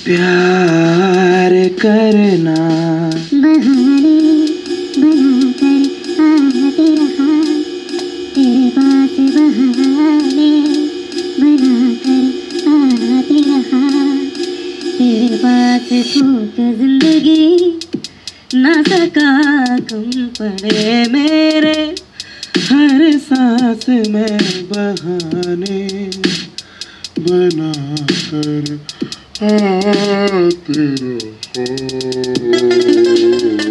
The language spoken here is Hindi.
प्यार करना बहाने बनाकर आते रहा, तेरे पास बहाने बनाकर आते रहा, तेरे पास थूक जिंदगी ना सका कम पड़े मेरे, हर सांस में बहाने बना कर आते रहो।